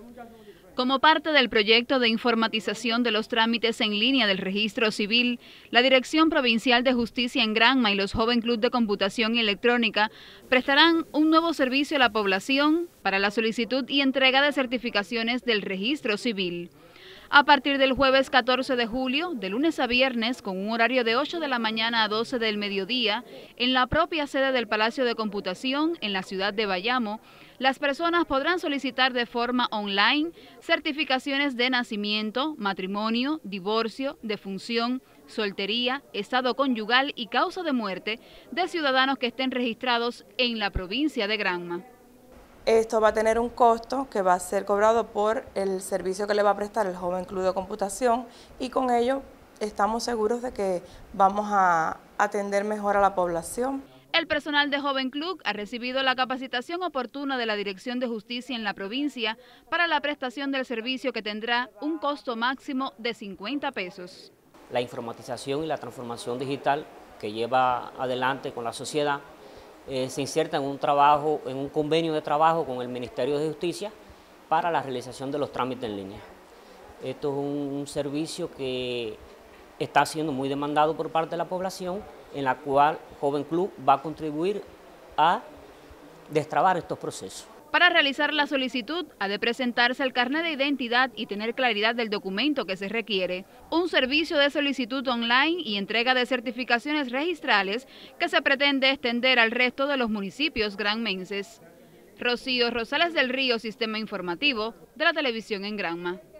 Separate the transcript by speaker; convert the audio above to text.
Speaker 1: Como parte del proyecto de informatización de los trámites en línea del registro civil, la Dirección Provincial de Justicia en Granma y los Joven Club de Computación y Electrónica prestarán un nuevo servicio a la población para la solicitud y entrega de certificaciones del registro civil. A partir del jueves 14 de julio, de lunes a viernes, con un horario de 8 de la mañana a 12 del mediodía, en la propia sede del Palacio de Computación, en la ciudad de Bayamo, las personas podrán solicitar de forma online certificaciones de nacimiento, matrimonio, divorcio, defunción, soltería, estado conyugal y causa de muerte de ciudadanos que estén registrados en la provincia de Granma.
Speaker 2: Esto va a tener un costo que va a ser cobrado por el servicio que le va a prestar el Joven Club de Computación y con ello estamos seguros de que vamos a atender mejor a la población.
Speaker 1: El personal de Joven Club ha recibido la capacitación oportuna de la Dirección de Justicia en la provincia para la prestación del servicio que tendrá un costo máximo de 50 pesos.
Speaker 3: La informatización y la transformación digital que lleva adelante con la sociedad se inserta en un convenio de trabajo con el Ministerio de Justicia para la realización de los trámites en línea. Esto es un servicio que está siendo muy demandado por parte de la población, en la cual Joven Club va a contribuir a destrabar estos procesos.
Speaker 1: Para realizar la solicitud, ha de presentarse el carnet de identidad y tener claridad del documento que se requiere, un servicio de solicitud online y entrega de certificaciones registrales que se pretende extender al resto de los municipios granmenses. Rocío Rosales del Río, Sistema Informativo de la Televisión en Granma.